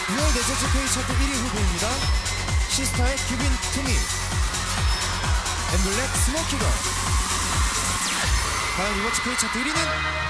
6월 넷째 주 K 차트 1위 후보입니다. 시스타의 Give In To Me, 엠블랙 스모키걸. 과연 이번 주 K 차트 1위는